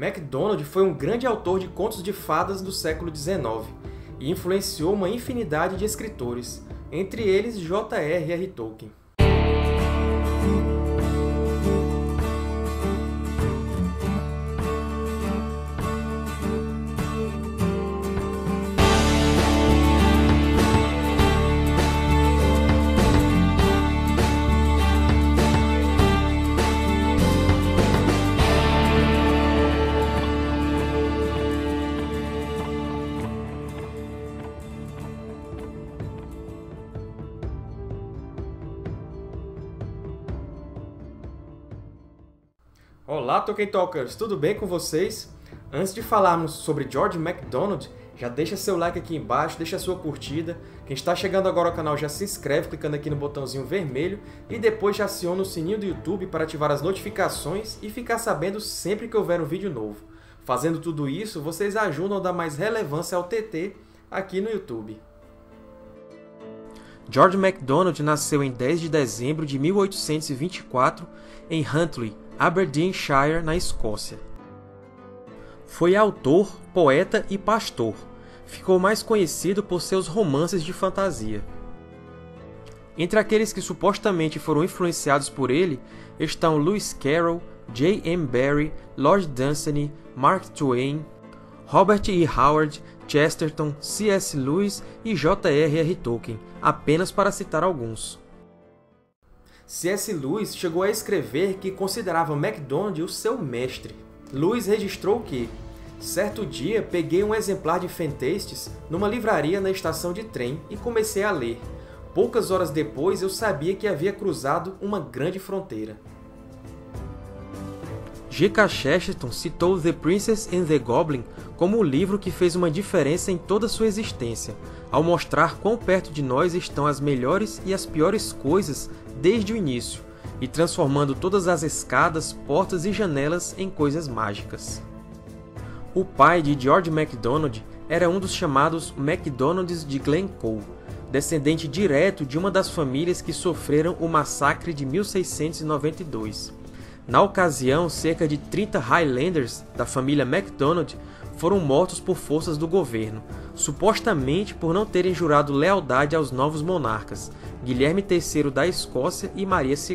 MacDonald foi um grande autor de contos de fadas do século XIX e influenciou uma infinidade de escritores, entre eles J.R.R. Tolkien. Olá, Tolkien Talkers! Tudo bem com vocês? Antes de falarmos sobre George MacDonald, já deixa seu like aqui embaixo, deixa sua curtida. Quem está chegando agora ao canal já se inscreve clicando aqui no botãozinho vermelho e depois já aciona o sininho do YouTube para ativar as notificações e ficar sabendo sempre que houver um vídeo novo. Fazendo tudo isso, vocês ajudam a dar mais relevância ao TT aqui no YouTube. George MacDonald nasceu em 10 de dezembro de 1824 em Huntly, Aberdeenshire, na Escócia. Foi autor, poeta e pastor. Ficou mais conhecido por seus romances de fantasia. Entre aqueles que supostamente foram influenciados por ele estão Lewis Carroll, J. M. Barrie, Lord Dunsany, Mark Twain, Robert E. Howard, Chesterton, C.S. Lewis e J.R.R. Tolkien, apenas para citar alguns. C.S. Lewis chegou a escrever que considerava MacDonald o seu mestre. Lewis registrou que, certo dia, peguei um exemplar de Fantastes numa livraria na estação de trem e comecei a ler. Poucas horas depois, eu sabia que havia cruzado uma grande fronteira. G.K. Chesterton citou The Princess and the Goblin como o livro que fez uma diferença em toda sua existência, ao mostrar quão perto de nós estão as melhores e as piores coisas desde o início, e transformando todas as escadas, portas e janelas em coisas mágicas. O pai de George MacDonald era um dos chamados MacDonalds de Glencoe, descendente direto de uma das famílias que sofreram o massacre de 1692. Na ocasião, cerca de 30 Highlanders da família MacDonald foram mortos por forças do governo, supostamente por não terem jurado lealdade aos novos monarcas, Guilherme III da Escócia e Maria II.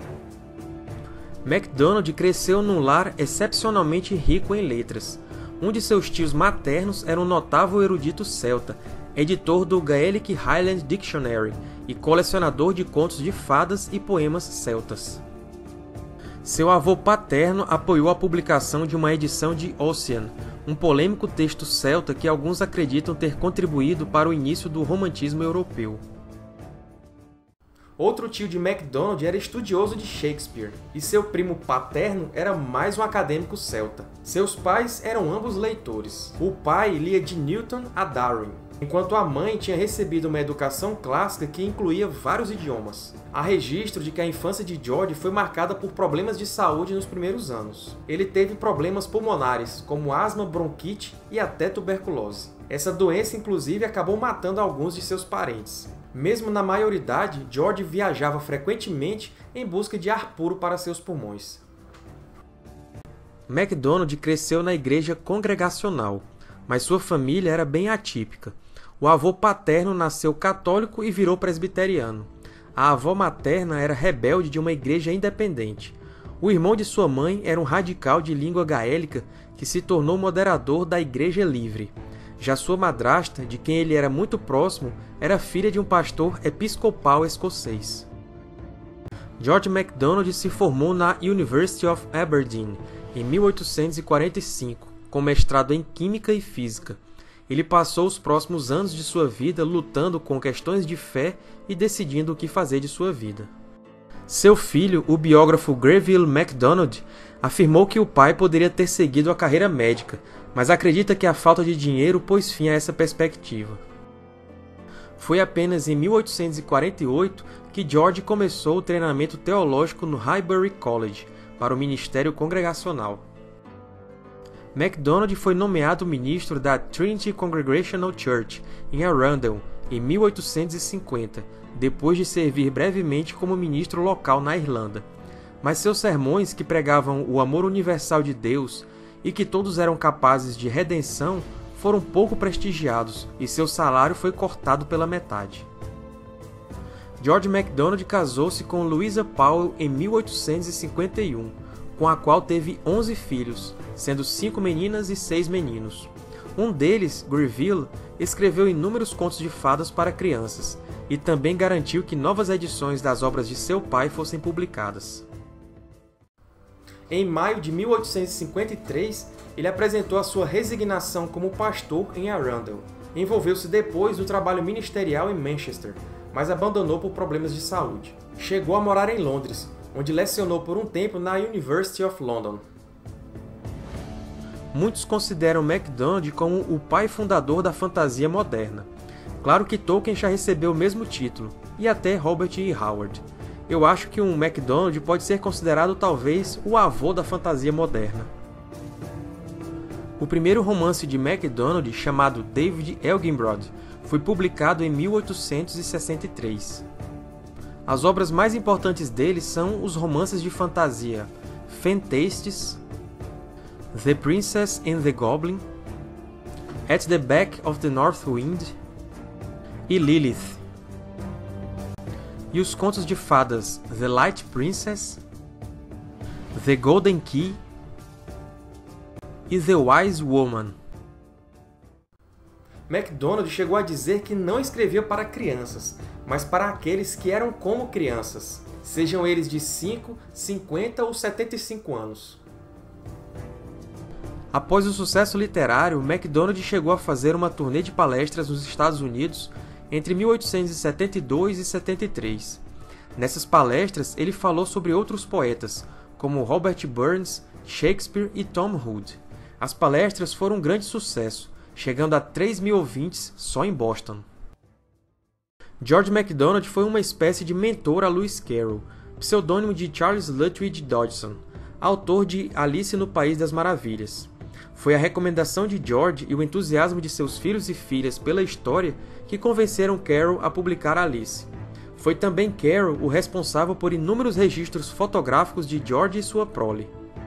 MacDonald cresceu num lar excepcionalmente rico em letras. Um de seus tios maternos era um notável erudito celta, editor do Gaelic Highland Dictionary e colecionador de contos de fadas e poemas celtas. Seu avô paterno apoiou a publicação de uma edição de Ossian, um polêmico texto celta que alguns acreditam ter contribuído para o início do romantismo europeu. Outro tio de MacDonald era estudioso de Shakespeare, e seu primo paterno era mais um acadêmico celta. Seus pais eram ambos leitores. O pai lia de Newton a Darwin, enquanto a mãe tinha recebido uma educação clássica que incluía vários idiomas. Há registro de que a infância de George foi marcada por problemas de saúde nos primeiros anos. Ele teve problemas pulmonares, como asma, bronquite e até tuberculose. Essa doença, inclusive, acabou matando alguns de seus parentes. Mesmo na maioridade, George viajava frequentemente em busca de ar puro para seus pulmões. MacDonald cresceu na igreja congregacional, mas sua família era bem atípica. O avô paterno nasceu católico e virou presbiteriano. A avó materna era rebelde de uma igreja independente. O irmão de sua mãe era um radical de língua gaélica que se tornou moderador da Igreja Livre. Já sua madrasta, de quem ele era muito próximo, era filha de um pastor episcopal escocês. George MacDonald se formou na University of Aberdeen em 1845, com mestrado em Química e Física. Ele passou os próximos anos de sua vida lutando com questões de fé e decidindo o que fazer de sua vida. Seu filho, o biógrafo Greville MacDonald, afirmou que o pai poderia ter seguido a carreira médica, mas acredita que a falta de dinheiro pôs fim a essa perspectiva. Foi apenas em 1848 que George começou o treinamento teológico no Highbury College, para o ministério congregacional. MacDonald foi nomeado ministro da Trinity Congregational Church, em Arundel, em 1850, depois de servir brevemente como ministro local na Irlanda. Mas seus sermões, que pregavam o amor universal de Deus e que todos eram capazes de redenção foram pouco prestigiados e seu salário foi cortado pela metade. George MacDonald casou-se com Louisa Powell em 1851, com a qual teve 11 filhos, sendo 5 meninas e 6 meninos. Um deles, Greville, escreveu inúmeros contos de fadas para crianças e também garantiu que novas edições das obras de seu pai fossem publicadas. Em maio de 1853, ele apresentou a sua resignação como pastor em Arundel. Envolveu-se depois no trabalho ministerial em Manchester, mas abandonou por problemas de saúde. Chegou a morar em Londres, onde lecionou por um tempo na University of London. Muitos consideram MacDonald como o pai fundador da fantasia moderna. Claro que Tolkien já recebeu o mesmo título, e até Robert E. Howard. Eu acho que um MacDonald pode ser considerado talvez o avô da fantasia moderna. O primeiro romance de MacDonald, chamado David Elginbrod, foi publicado em 1863. As obras mais importantes dele são os romances de fantasia Fantastes, The Princess and the Goblin, At the Back of the North Wind e Lilith. E os contos de fadas The Light Princess, The Golden Key e The Wise Woman. MacDonald chegou a dizer que não escrevia para crianças, mas para aqueles que eram como crianças, sejam eles de 5, 50 ou 75 anos. Após o sucesso literário, MacDonald chegou a fazer uma turnê de palestras nos Estados Unidos entre 1872 e 73. Nessas palestras, ele falou sobre outros poetas, como Robert Burns, Shakespeare e Tom Hood. As palestras foram um grande sucesso, chegando a 3.000 ouvintes só em Boston. George MacDonald foi uma espécie de mentor a Lewis Carroll, pseudônimo de Charles Lutwidge Dodgson, autor de Alice no País das Maravilhas. Foi a recomendação de George e o entusiasmo de seus filhos e filhas pela história que convenceram Carroll a publicar Alice. Foi também Carroll o responsável por inúmeros registros fotográficos de George e sua prole.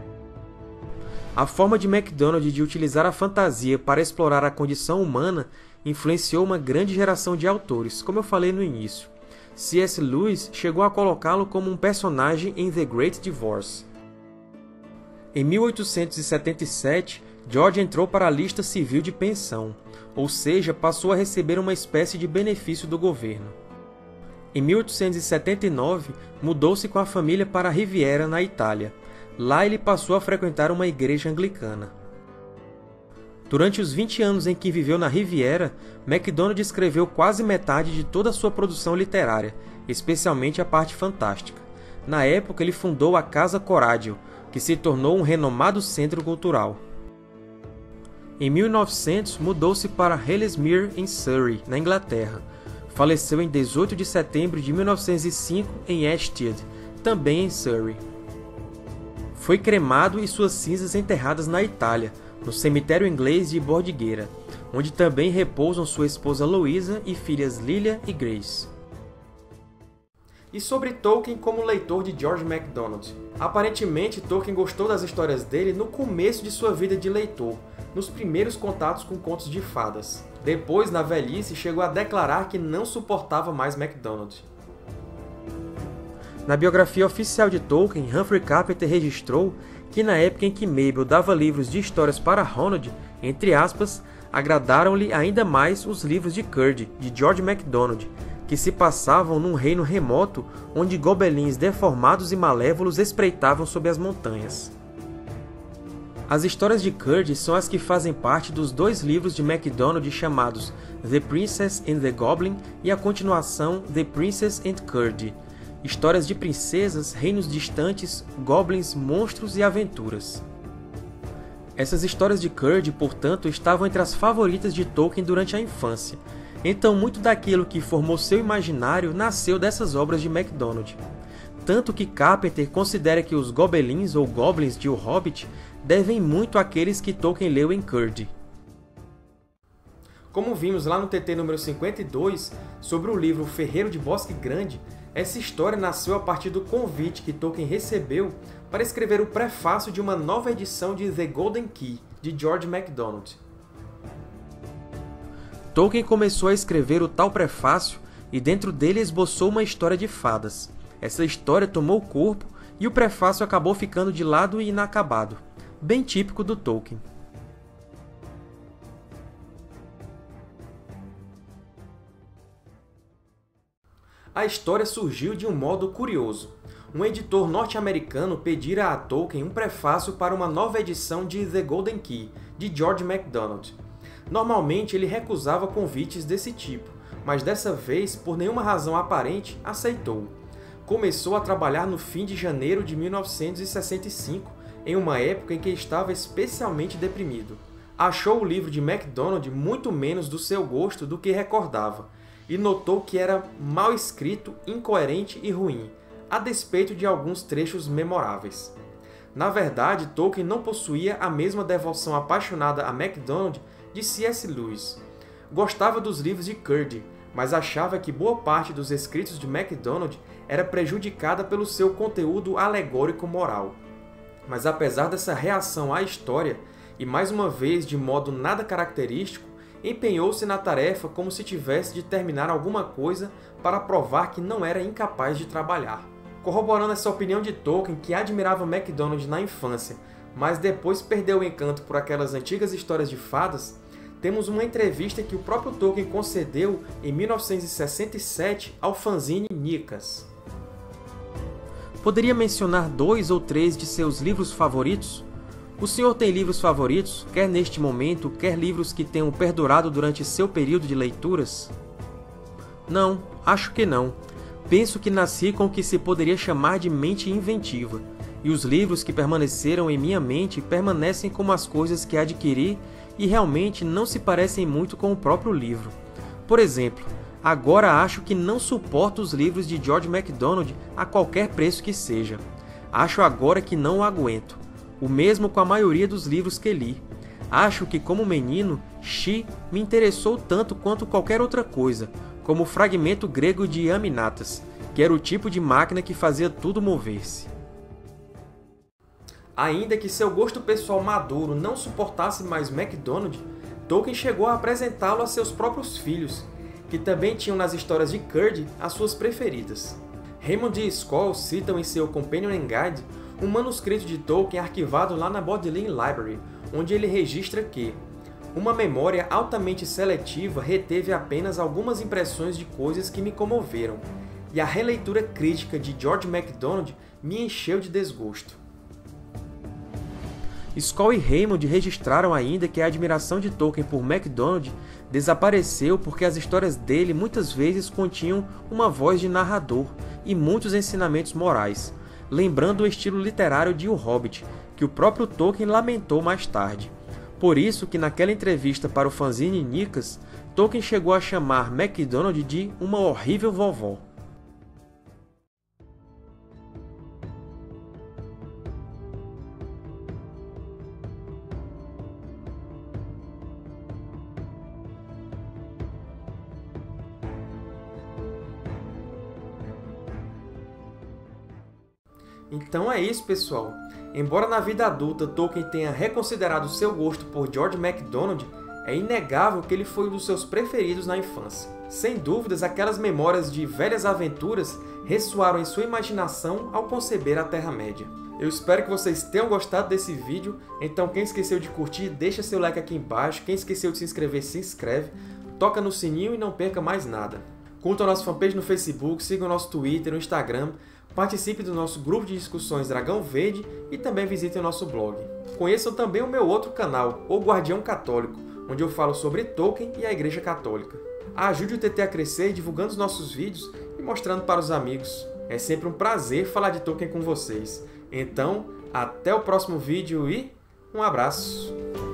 A forma de MacDonald de utilizar a fantasia para explorar a condição humana influenciou uma grande geração de autores, como eu falei no início. C.S. Lewis chegou a colocá-lo como um personagem em The Great Divorce. Em 1877, George entrou para a lista civil de pensão, ou seja, passou a receber uma espécie de benefício do governo. Em 1879, mudou-se com a família para a Riviera, na Itália. Lá ele passou a frequentar uma igreja anglicana. Durante os 20 anos em que viveu na Riviera, MacDonald escreveu quase metade de toda a sua produção literária, especialmente a parte fantástica. Na época, ele fundou a Casa Coradio, que se tornou um renomado centro cultural. Em 1900, mudou-se para Ellesmere, em Surrey, na Inglaterra. Faleceu em 18 de setembro de 1905 em Ashstead, também em Surrey. Foi cremado e suas cinzas enterradas na Itália, no cemitério inglês de Bordighera, onde também repousam sua esposa Louisa e filhas Lilia e Grace. E sobre Tolkien como leitor de George MacDonald. Aparentemente, Tolkien gostou das histórias dele no começo de sua vida de leitor, nos primeiros contatos com contos de fadas. Depois, na velhice, chegou a declarar que não suportava mais MacDonald. Na biografia oficial de Tolkien, Humphrey Carpenter registrou que na época em que Mabel dava livros de histórias para Ronald, entre aspas, agradaram-lhe ainda mais os livros de Curd, de George MacDonald, que se passavam num reino remoto onde gobelins deformados e malévolos espreitavam sob as montanhas. As histórias de Curd são as que fazem parte dos 2 livros de MacDonald chamados The Princess and the Goblin e a continuação The Princess and Curd, histórias de princesas, reinos distantes, goblins, monstros e aventuras. Essas histórias de Curd, portanto, estavam entre as favoritas de Tolkien durante a infância, então muito daquilo que formou seu imaginário nasceu dessas obras de MacDonald. Tanto que Carpenter considera que os gobelins ou goblins de O Hobbit devem muito àqueles que Tolkien leu em Curd. Como vimos lá no TT número 52, sobre o livro Ferreiro de Bosque Grande, essa história nasceu a partir do convite que Tolkien recebeu para escrever o prefácio de uma nova edição de The Golden Key, de George MacDonald. Tolkien começou a escrever o tal prefácio e dentro dele esboçou uma história de fadas. Essa história tomou corpo e o prefácio acabou ficando de lado e inacabado, bem típico do Tolkien. A história surgiu de um modo curioso. Um editor norte-americano pedira a Tolkien um prefácio para uma nova edição de The Golden Key, de George MacDonald. Normalmente ele recusava convites desse tipo, mas dessa vez, por nenhuma razão aparente, aceitou. Começou a trabalhar no fim de janeiro de 1965, em uma época em que estava especialmente deprimido. Achou o livro de MacDonald muito menos do seu gosto do que recordava, e notou que era mal escrito, incoerente e ruim, a despeito de alguns trechos memoráveis. Na verdade, Tolkien não possuía a mesma devoção apaixonada a MacDonald de C.S. Lewis. Gostava dos livros de Curdy, mas achava que boa parte dos escritos de MacDonald era prejudicada pelo seu conteúdo alegórico moral. Mas apesar dessa reação à história, e mais uma vez de modo nada característico, empenhou-se na tarefa como se tivesse de terminar alguma coisa para provar que não era incapaz de trabalhar. Corroborando essa opinião de Tolkien, que admirava MacDonald na infância, mas depois perdeu o encanto por aquelas antigas histórias de fadas, temos uma entrevista que o próprio Tolkien concedeu em 1967 ao fanzine Nicas. Poderia mencionar 2 ou 3 de seus livros favoritos? O senhor tem livros favoritos, quer neste momento, quer livros que tenham perdurado durante seu período de leituras? Não, acho que não. Penso que nasci com o que se poderia chamar de mente inventiva, e os livros que permaneceram em minha mente permanecem como as coisas que adquiri e realmente não se parecem muito com o próprio livro. Por exemplo, agora acho que não suporto os livros de George MacDonald a qualquer preço que seja. Acho agora que não o aguento. O mesmo com a maioria dos livros que li. Acho que, como menino, Xi me interessou tanto quanto qualquer outra coisa, como o fragmento grego de Aminatas, que era o tipo de máquina que fazia tudo mover-se. Ainda que seu gosto pessoal maduro não suportasse mais MacDonald, Tolkien chegou a apresentá-lo a seus próprios filhos, que também tinham nas histórias de Curdy as suas preferidas. Raymond e Skoll citam em seu Companion Guide um manuscrito de Tolkien arquivado lá na Bodleian Library, onde ele registra que uma memória altamente seletiva reteve apenas algumas impressões de coisas que me comoveram, e a releitura crítica de George MacDonald me encheu de desgosto. Skoll e Raymond registraram ainda que a admiração de Tolkien por MacDonald desapareceu porque as histórias dele muitas vezes continham uma voz de narrador e muitos ensinamentos morais, lembrando o estilo literário de O Hobbit, que o próprio Tolkien lamentou mais tarde. Por isso que naquela entrevista para o fanzine Nicas, Tolkien chegou a chamar MacDonald de uma horrível vovó. Então é isso, pessoal! Embora na vida adulta Tolkien tenha reconsiderado seu gosto por George MacDonald, é inegável que ele foi um dos seus preferidos na infância. Sem dúvidas, aquelas memórias de velhas aventuras ressoaram em sua imaginação ao conceber a Terra-média. Eu espero que vocês tenham gostado desse vídeo, então quem esqueceu de curtir, deixa seu like aqui embaixo, quem esqueceu de se inscrever, se inscreve, toca no sininho e não perca mais nada. Curtam a nossa fanpage no Facebook, sigam o nosso Twitter, no Instagram, participe do nosso grupo de discussões Dragão Verde e também visitem o nosso blog. Conheçam também o meu outro canal, O Guardião Católico, onde eu falo sobre Tolkien e a Igreja Católica. Ajude o TT a crescer divulgando os nossos vídeos e mostrando para os amigos. É sempre um prazer falar de Tolkien com vocês. Então, até o próximo vídeo e um abraço!